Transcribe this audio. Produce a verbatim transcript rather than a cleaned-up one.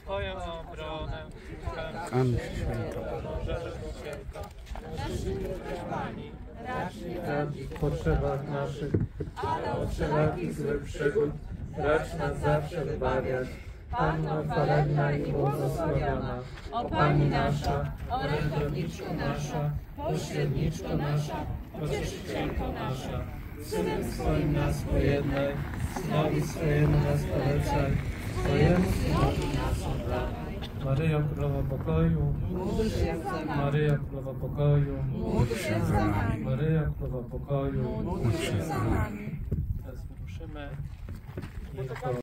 Twoją obronę. Amen. Święta. W potrzebach naszych, ale od wszelakich złych przygód racz nas zawsze wybawiać. Panno chwalebna i błogosławiona, o Pani nasza, orędowniczko nasza, pośredniczko nasza, pocieszycielko nasza, Synem swoim nas pojednaj, Synowi swojemu nas polecaj, swojemu Synowi nas oddawaj. Maryjo, Królowo Pokoju, módl się za nami. Maryjo, Królowo Pokoju, módl się za nami. Maryjo, Królowo Pokoju, módl się za nami. Teraz wyruszymy.